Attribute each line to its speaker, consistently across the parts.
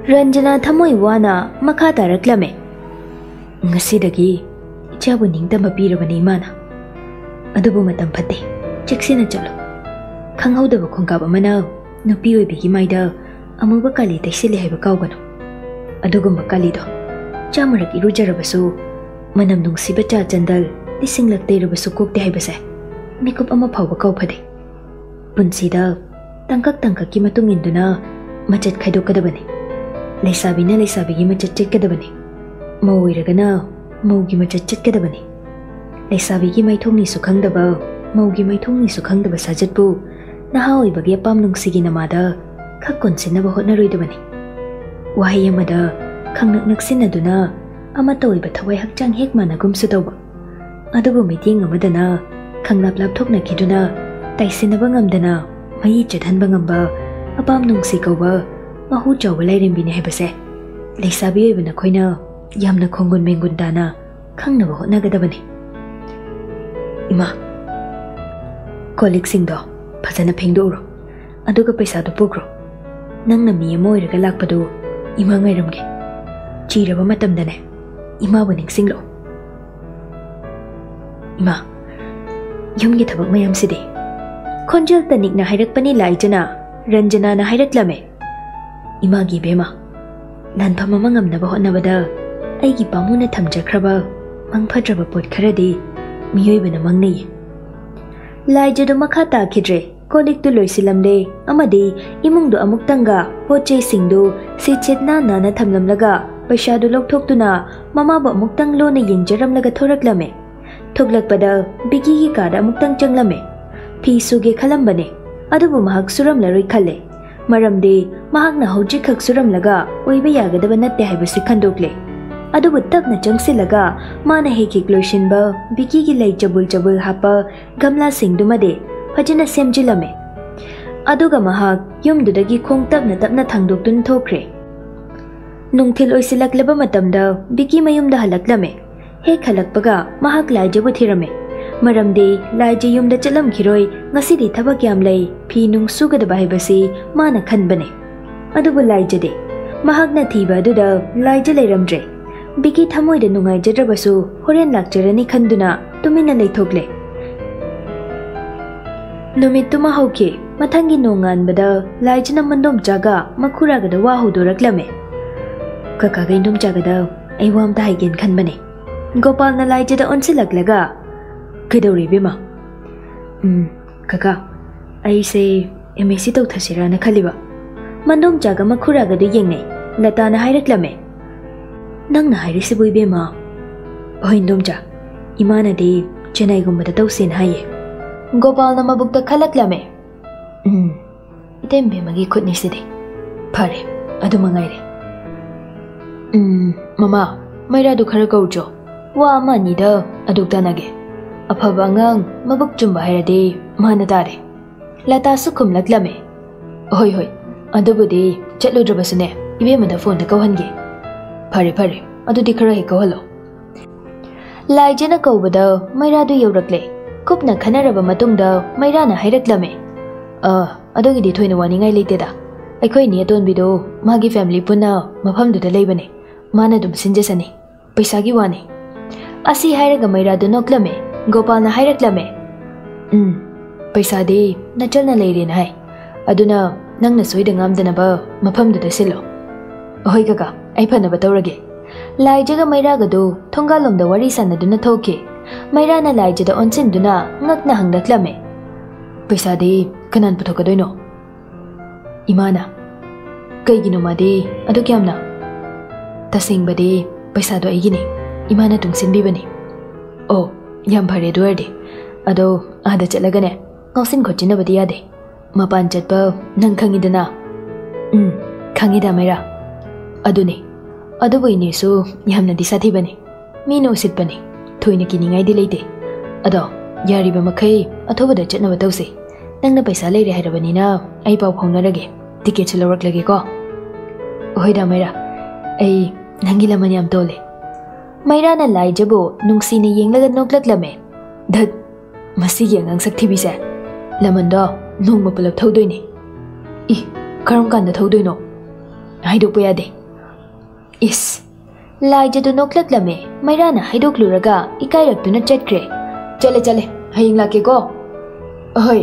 Speaker 1: Ranjana thamoi wana makha taraklame. Ngasidagi ichabu ningtama pirabani imana. Adubu matam phate cheksina chalo. Khanghaudaba khongkab amana nupi oibigi maida amuba kali taisile haiba kaugano. Adugumba kalido chamarak irujarabasu manam nungsiba cha chandal lisinglakteirabasu kokte haibase mikup ama phawba kauphade. Punsida tangkak ki matung induna machat khaidokadabani. Laisabina laisabigi machat chetkadabani. Mauiragana maugi machat chetkadabani. Laisabigi maithongni su khangdaba maugi maithongni su khangdaba sajatbu naha oibagi apam nungsigi namada khakon sinaba hotnaroidabani. Wahai amada khangnak naksinaduna amata oiba thawai hakchang hek managumsu tawba. Adubu miting amadana khanglap lapthokna kiduna taisinaba ngamdana mai chadhanba ngamba apam nungsi kauba mahu chawba lairembini haibase leisabi oibana khoina yamna khongun mengun dana khangnaba hotnagadabani. Ima kolik singdo phajana phengdoro aduga paisa do pugro nangna mi amoiraga lakpadu ima ngairamge chiraba matamdane ima buning singlo. Ima yumgi thabak mayam sidi khonjal tanikna hairakpani laijana Ranjana na hairaklame. Imagi bema nanpham ama ngamnaba hotnabada aigi pamuna thamjakraba mangphadraba pot kharadi miyoibana mangnei. Laijado makha takhidre kolik tu loisilamle amadi imungdu amuktanga pochei singdu sichetna nana thamlamlaga paisa du lokthokduna mamaba amuktang lona yengjaramlaga thoraklame. Thoglakpada bigi gi kada amuktang changlame. Phi suge khalambane adubu mahak suramlaroi khale. Maramde mahakna hojik khak suramlaga oiba yagadaba natte haibasi khandokle. Adubu tapna changsilaga mana hekik loishinba bigi gi lai jabul hapa gamla singdumade phajana semjilame. Aduga mahak yumdudagi khong tapna thangdoktun thokre. Nungthil oisilaklaba matamda bigi mayumda halaklame. Hek halakpaga mahak laijabu thirame. Maramde laije yumda chalam khiroi ngasidi thabak yam lei phi nung sugadaba haibasi mana khanbane. Adubu laijade mahakna thiba aduda laije leiramdre. Bigi thamoida nungai jadrabasu horen lakjarani khanduna tumina leithokle. Numituma hauke mathangi nonganbada laijana mandom jaga makhuragada wa hodoraklame. Kaka gaindom jagada aiwam ta haigen khanbane. Gopal na laijada onsilaklaga Kidori bima. Kaka aise MSc tawthasira na khaliba. Mandom jaga makhuraga du yengne lata na hairaklame. Nang na hairisibu bima. Ohindom ja imana de Chennai gumbada tawsin haye. Gopal na mabukta khalaklame. Itembe magi khutni sidi. Phare adu mangaire. Mama maira du khara kaujo. Wa amani da adukta nage. Afaba angang mabuk chumba hairade mana tare. Lata sukhum laklame. Hoi adubudi chatludrabasune ibemada phone da kauhange. Phare adudi khara he kauhalo. Laijana kaubada mairadu yaurakle. Kupna khanaraba matungda mairana hairaklame. Adugidi thoina waningai leiteda. Aikhoi ni atonbido magi family punna mafamduda leibane. Mana dum sinjesani. Paisagi wani. Asi hairaga mairadu noklame. Gopal na hairaklame. Paisa de nachal na leirin hai. Aduna nang na soida ngamdanaba mafamduda silo. Ohoi kaka ai phanaba tawrage. Laijaga mairaga do thongalomda wari sanaduna thoke. Mairana laijada onsinduna ngakna hangdaklame. Paisa de kanan puthokadoino. Imana kaigino made adu kyamna. Tasingbade paisa do aigini. Imana tungsinbibani. Oh yam phare duarde ado ada chalagane ngausin khochinabadi yade mapan chatpa nang khangidana khangida maira adune adubu ini su yamna disathi bani mino sitpani thoina kiningai di leite ado yari ba makai athobada chatnaba tawse nangna paisa leire hairabani na ai pau phonarage ticket lawrak lage ko oida maira ai nangila mani am tole Mairana laijabo nungsini yenglaga noklaklame. Dad masi yengang sakthibise. Lamando nongma pulap thaudoine. I karam kanda thaudoino. haidokpa yade. Is laijadu noklaklame mairana haidokluraga ikairakduna chatkre. Chale chale hayeng lake ko. Ahoy.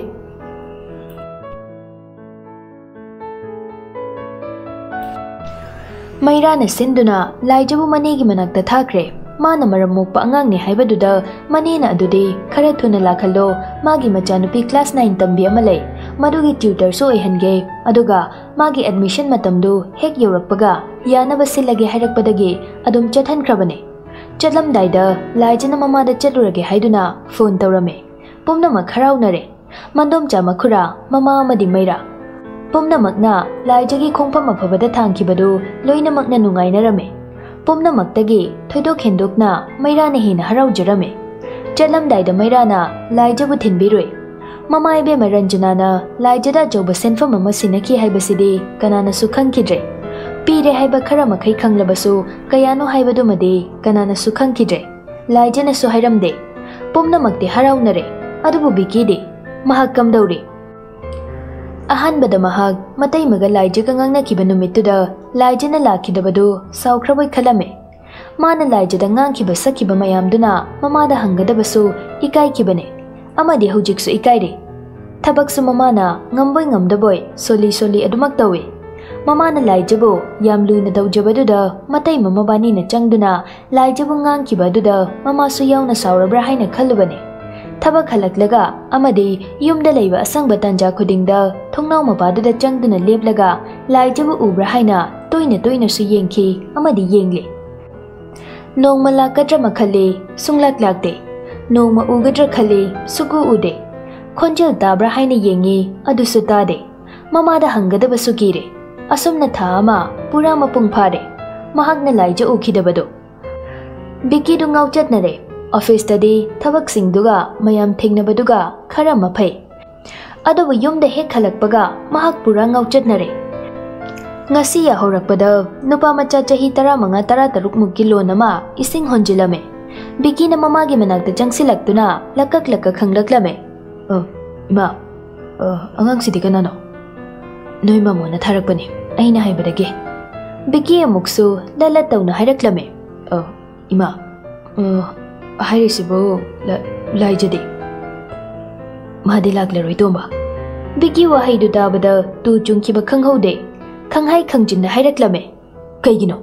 Speaker 1: Mairana sinduna laijabu manegi manakta thakre. Mana maram mokpa angang ni haibaduda manena adudi khara thuna lakhallo magi machanupi class 9 tambi amalai madugi tutor so ehange aduga magi admission matamdu hek yorakpaga yanaba silage hairakpadagi adum chathankrabane chatlamdaida laijana mamada chatlurage haiduna phone tawrame pumnamak haraunare mandom chamakhura mama amadi maira pumnamakna laijagi khongpham afabada thangkibadu loinamakna nungainarame pumnamaktage thoidok hendokna mairana hina haraujarame chatlamdaida mairana laijabu thinbiroi mama ibe maranjanana laijada joba senfam ama sinaki haibasidi kanana su khangkidre pire haiba khara makhai khanglabasu kayano haibadu made kanana su khangkidre laijana su hairamde pumnamakte haraunare adubu bikide mahak kamdauri ahanbada mahak matai maga laijaga ngangna kibanu mituda laijana lakidabadu saukraboi khalame mana laijada ngangkiba sakiba mayamduna mamada hangadabasu ikai kibane amadi hujiksu ikaire thabaksu mamana ngamboi ngamdaboi soli adumak tawe mamana laijabu yamluna dawjabaduda matai mamabani na changduna laijabu ngangkibaduda mamasu yauna saurabra haina khalubane thabak halaklaga amadi yumda leiba asangba tanja khudingda thongnau mabaduda changduna leplaga laijabu ubra haina toina su yengki amadi yengle nongma lakadra makhale sunglak lakte nongma ugadra khale sugu ude khonjel tabra haina yengi adusu tade mamada hangadaba sukire asumna thama pura mapung phare mahakna laija ukhidabado biki du ngauchatnare office tadi thabak singduga mayam thengnabaduga khara maphai adobu yumda hek khalakpaga mahak pura ngauchatnare ngasi ya horakpada nupa macha chahi 15-13 mukki lon ama ising honjilame biki na mamagi manakta jangsilaktuna lakak khanglaklame ima angang sidi kanano noi mamona tharakpani aina haibadage biki amuksu lalat tawna hairaklame ima hairisibo laijade madi laklaroi tomba biki wahaidu tabada tu chungkiba khanghaude khanghai khangjinna hairaklame kaigino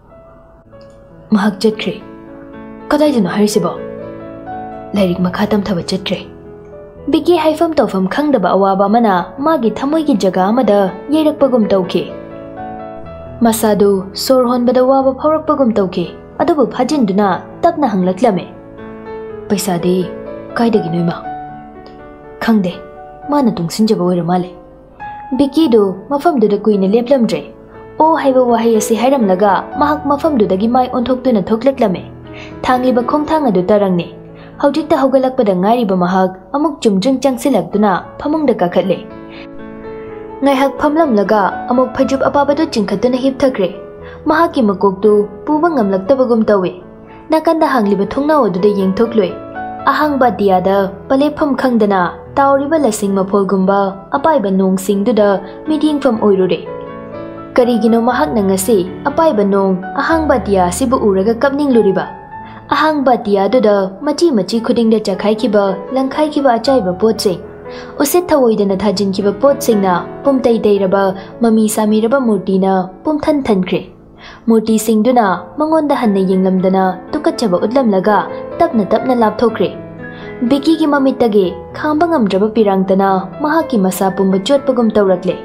Speaker 1: mahak chatkre kadaidano hairisibo lairik makhatam thaba chatkre biki haifam tawfam khangdaba awaba mana magi thamoigi jaga amada yeirakpagum tawke masadu sorhonbada waba phaurakpagum tawke adubu phajinduna tapna hanglaklame paisade kaidagi noima khangde mana tungsinjaba oira male biki do mafamduda kuina leplamdre o haiba wahai ase hairamlaga mahak mafamdudagi mai onthokduna thoklaklame thangliba khongthang adu tarangni hawjikta hawgalakpada ngairiba mahak amuk chumjung changsilakduna phamungda kakhatle ngaihak phamlamlaga amuk phajub apabadu chingkhatuna hipthakre mahaki makoktu puba ngamlaktabagum tawe nakanda hangliba thongnaw aduda yengthokloi ahangba diada palepham khangdana tauriba lasing mapholgumba apaiba nong singduda midingfam oirure karigino mahak nangasi apaiba nong ahangba dia sibu uraga kapningluriba ahangba dia duda machi khudingda chakhaikiba langkhaikiba achaiba potsing usit thawoidana thajinkiba potsingna pumtai deiraba mami samiraba murtina pumthan thankre murti singduna mangonda hanna yenglamdana tukachaba udlamlaga tapna lapthokre biki gi mamitage khamba ngamdraba pirangtana mahaki masa pumba chotpagum tawrakle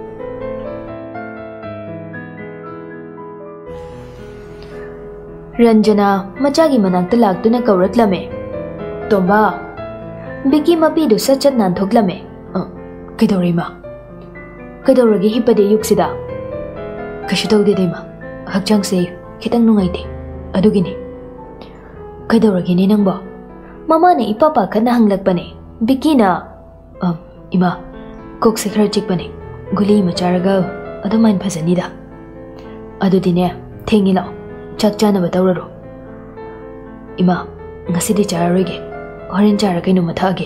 Speaker 1: ranjana machagi manakta laktuna kawraklame tomba biki mapi du sachat nan thoklame kaidorima kaidoragi hipade yuksida kashu tawde dema hakjang se khitang nungaite adugini kaidoragi ne nangba mama ne ipapa kana hanglakpane bikina ima kok se khara chikpane guli macharaga adumain bhajanida adudine thengila chakchana batawraro ima ngasidi chararoige horen chara kaino mathage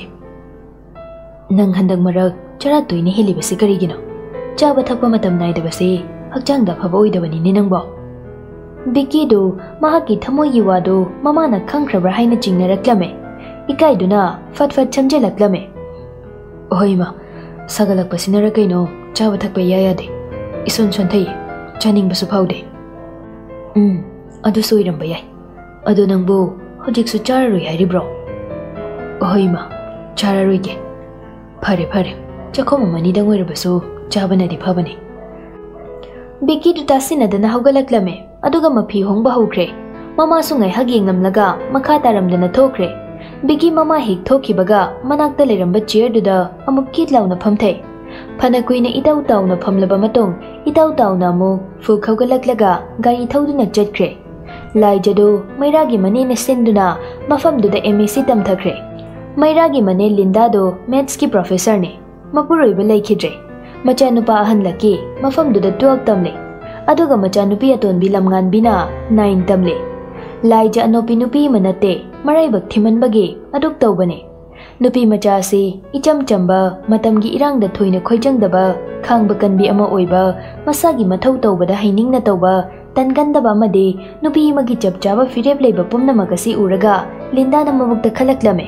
Speaker 1: nang handang marak chara tuine heli basi karigino chaba thakpa matam naidabase hakchangda phaba oidabani ne nangbo Vicky do mahaki thamoigi wado mamana khangkhrabra haina chingnaraklame ikaiduna fatfat chamjelaklame oima sagalakpasinara kaino chaba thakpa yayade ison sonthai chaningbasu phaude adu soiramba yai adu nangbo hojiksu chararoi hairibro oima chararoige phare phare chakhoma mani dangoirabasu chabanadi phabani Vicky du tasinadana hawgalaklame aduga mafi hongba hawkre mama sungai hagi ngamlaga makha taramdana thokre Vicky mama hik thokibaga manakta leramba chair duda amuk kitlauna phamthai phana kuina itau tauna phamlaba matong itau tauna mu fu khawgalaklaga gari thoduna chatkre laijado mairagi mane ne senduna mafamduda MSc tamthakre mairagi mane Linda do maths ki professor ne mapuroiba laikhidre machanupa ahanlaki mafamduda 12 tamle aduga machanupi atonbi lamnganbina 9 tamle laija anopi nupi manate maraibak thimanbagi aduk tawbane nupi macha si icham chamba matamgi irangda thoina khoijangdaba khangba kanbi ama oiba masagi mathau tawbada hainingna tawba tangandaba amadi nupi magi chapchaba firep leiba pumna magasi uraga Linda na mabukta khalaklame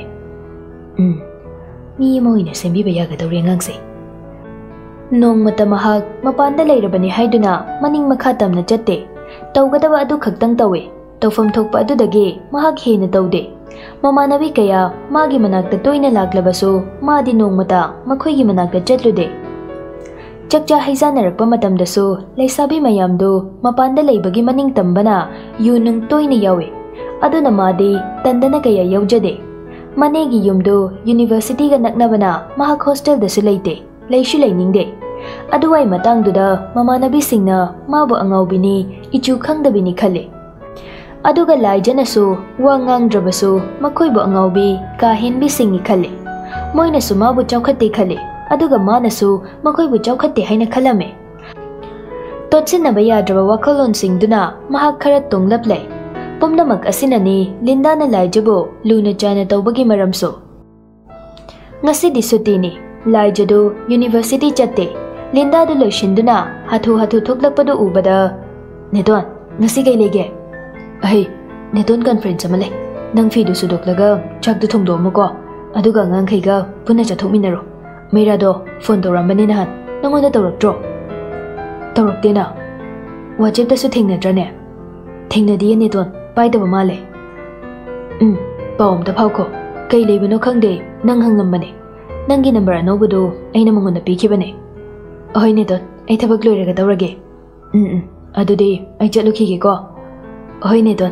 Speaker 1: mi moina sembi bayaga tawre ngangse Nong mata mahak mapanda leirabani haiduna maning makha tamna chatte tawgadaba adu khaktang tawe tawfam thokpa adudagi mahak hena tawde mamanabi kaya magi manakta toina laklabasu madi nong mata makhoigi manakta chatlude chakcha haizanarakpa matamdasu leisabi mayamdu mapanda leibagi maning tambana yunung toina yawe aduna madi tandana kaya yaujade manegi yumdu university ga naknabana mahak hostel dasu leite Laishu lainingde aduwai matangduda mamanabi singna mabu angaubini ichu khangdabini khale aduga laijanasu wa ngangdrabasu makhoibu angaubi ka henbi singi khale moinasu mabu chawkhatte khale aduga manasu makhoibu chawkhatte haina khalame totsinaba yadraba wakalon singduna mahak khara tunglaplai pumnamak asinani Linda na laijabo luna chana tawbagi maramso ngasi disutini Laijado University chatte Linda du loishinduna hathu thoklakpadu ubada Nedon ngasi gai lege ai Nedon conference amale nang fi du sudoklaga chak du thongdo muko aduga ngangkhaiga puna chathokminaro meira do phone torambani na nangonda tawraktro tawraktena whatsapp da su thingnadrane thingnadi Nedon paidaba male pawm da phawko kai leibano khangde nang hangamane Nangi number Naoba aina mangona pikibane ahoine dot ai thabak loiraga tawrage adudi ai chatlukhige ko ahoine dot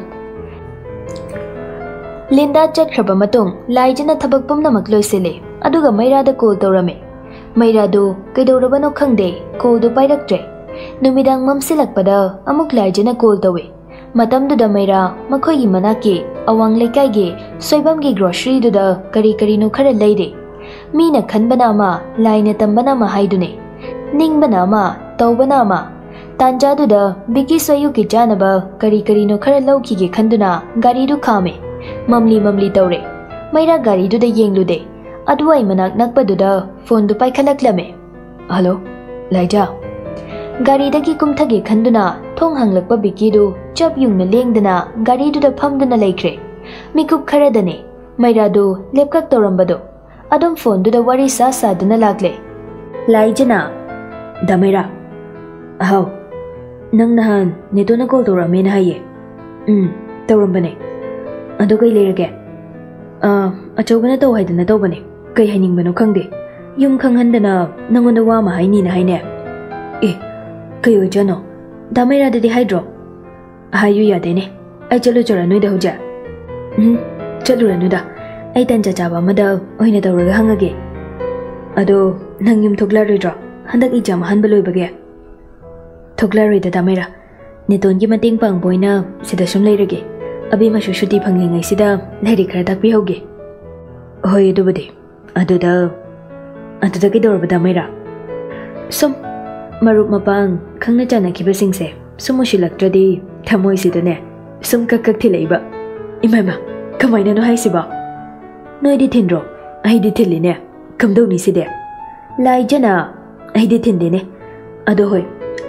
Speaker 1: Linda chatkraba matung laijana thabak pumnamak loisele aduga maira da call tawrame maira do kaidorabano khangde call do pairaktre numidang mamsilakpada amuk laijana call tawe matamduda maira makhoigi manaki awang lekai soibamgi grocery duda kari no khara leire Mina khanbana ma laina tambana ma haidune ningbana ma tawbana ma tanjaduda Vicky soyuki janaba kari no khara lawkige khanduna gari du khame mamli tawre maira gari du da yenglude aduwai manak nakpaduda phone du paikhalaklame hello laija gari dagi kumthage khanduna thong hanglakpa Vicky du chap yungna lengdana gari du da phamduna leikre mikup kharadane maira du lepkak tawrambado Adam phone du da wari sa duna lagle Laijana Damira How Nang nahan neto na call tawrame na haye tawrambane adu kai leirage achobana taw haidana tawbane kai hainingbano khangde yum khanghandana nangonda wa ma haini na haine kai ojano Damira dadi haidro hayu yadene ai chalu chora noida hoja chalu ranuda ai tan chachaba mada oina tawraga hangage ado nang yum thoklaroi handak exam hanba loibage thoklaroi da Damira neton gi mating pang boina sida sum leirage abi ma shuti phanglingai sida lairi khara takpi hoge hoi dubade aduda ki dorba Damira sum marup mapang khangna chana kiba singse sumushilaktradi thamoi sidane sum kak thilaiba imama kamaina no haisiba Noidi tindro, ai di thiline, kamdau ni side. Laijana, ai di tindine. Ado hoi,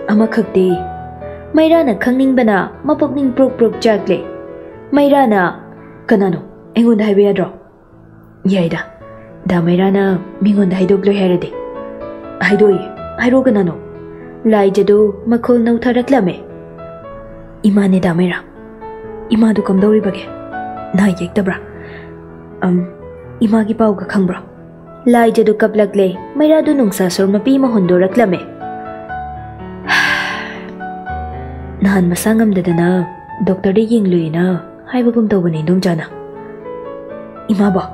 Speaker 1: Amakhakti. Mairana khangningbana mapukning prok chakle. Mairana kanano engonda haiba yadro. Yaida. Da Mairana mingonda haidogloi hairade. Haidoi hairo kanano. Laijado makhol nautaraklame. Imane da Maira. Ima du kamdauri bage. Na yektabra. Ima gi pau ka khangbra. Laijado kaplakle Maira du nungsa sormapi mahondoraklame. Nahan masangam dadana doctor de yingluina haibagum tawbani domjana. Ima ba.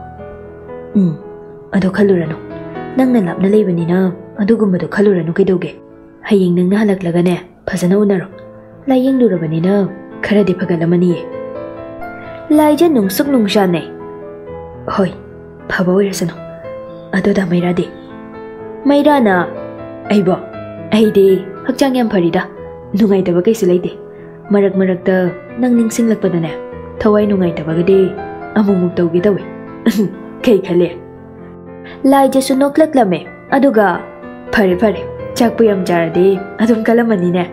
Speaker 1: Ado khalurano. Nangna lapna leibanina adugumbado khalurano kaidoge. Haying nang nahalaklagane phajana unaro. Laying lurabanina kharadi phagalamani. Laija nungsuk nungshane. Hoi, phaba oirasano. Ado da Maira de. Maira na aibo. Aide hakchang yam pharida. Nungaitaba kaisu leite. Marak ta nang ningsinglakpadane thawai nungaitaba-gadi amumuk tawgi tawi. Kai khale. Laija su noklaklame aduga phare chakpu yam jarade adum kalamani ne.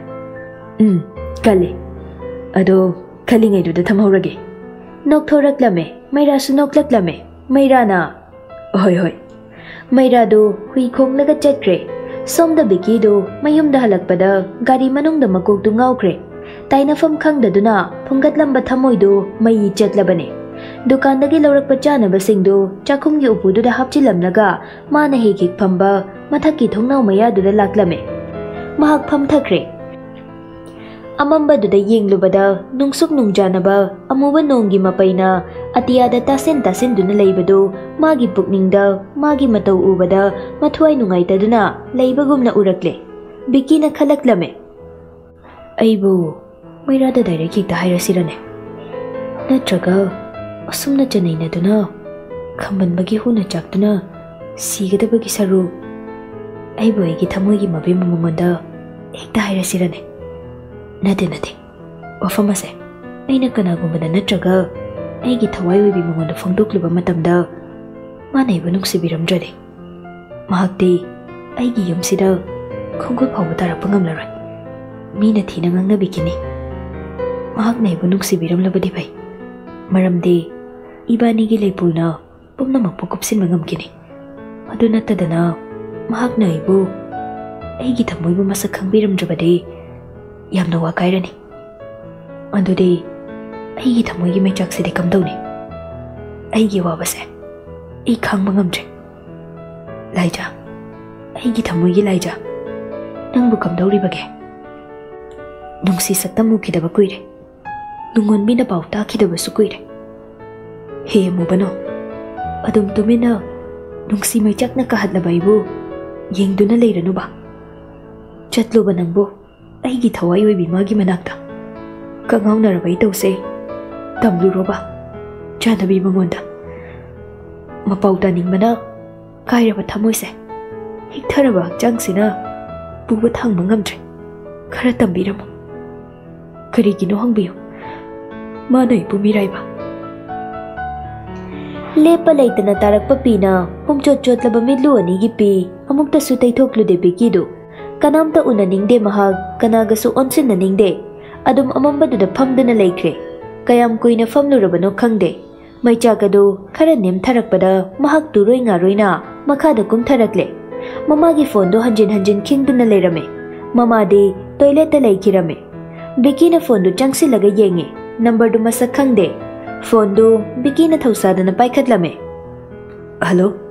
Speaker 1: Kale. Ado kalingai du da thamhaurage. Nokthoraklame Maira su noklaklame. Maira na hoi. Maira do hui khonglaga chatkre. Somda Biki do mayumda halakpada gari manungda makok du ngaukre. Tainafam khangdaduna phungatlamba thamoi do mai chatlabane. Dukandagi laurakpa chanabasingdo chakhumgi upududa hapchilamnaga mana hekik phamba mathakki thongnau mayaduda laklame. Mahak phamthakre. Amambaduda yenglubada nungsuk nungjanaba amuba nonggi mapaina atiyada tasen duna leibado magi pukningda magi matau ubada mathuai nungaitaduna leibagumna urakle. Biki na khalaklame. Aibu Maira da direct hikta hairasirane. Natraga asumna chanainaduna khambanbagi huna chaktuna sigadabagi saru aibu aigi Thamoigee Mabemma mamonda hikta hairasirane. Nade wafamase aina kanagumbada natraga aigi thawai oibi mamonda phongdokluba matamda mana iba nungsibiramdrade. Mahakti aigi yumsida khongol phawba tarakpa ngamlaroi. Mina thina ngangnabikini. Mahakna iba nungsibiramlabadi bai. Maramdi ibanigi leipulna pumnamakpu kupsinba ngamkini. Adu nattadana mahakna ibu aigi thamoibu masak khangbiramdrabadi yamna wakairani. Andudi aigi thamoigi maichaksidi kamdawni. Aigi wabase ai khangba ngamdre. Laija aigi thamoigi Laija nangbu kamdawri bage. Nungsi saktamu kidaba kuire. Nungon bina pau takidaba su kuire. He mubano adum tumina nungsi maichakna kahadlaba ibu yengduna leiranu ba. Chatluba nangbu aigi thawai oibi magi manakta kangaunaraba itause tamluroba chanabi mangonda mapau taningbana kairaba thamoise hiktaraba hakchangsina puba thangba ngamdre khara tambiramo karigino hangbiyo mana ibu miraiba. Lepa laitana tarakpa pina humchot chotlaba midlu anigi pi amuktasu taithoklude Bikidu. Kanamta unaningde mahag kanagasu onsin naningde adum amambaduda phamdana laikre. Kayam kuina famlurabano khangde. Maichakadu khara nemtharakpada mahag turoi ngaroina makhada kumtharakle. Mamagi phone hanjin khingduna leirame. Mamadi toilet ta laikirame. Bikina phone du changsilaga yengi. Number du masak khangde. Phone du Bikina thausadana paikhatlame. Hello.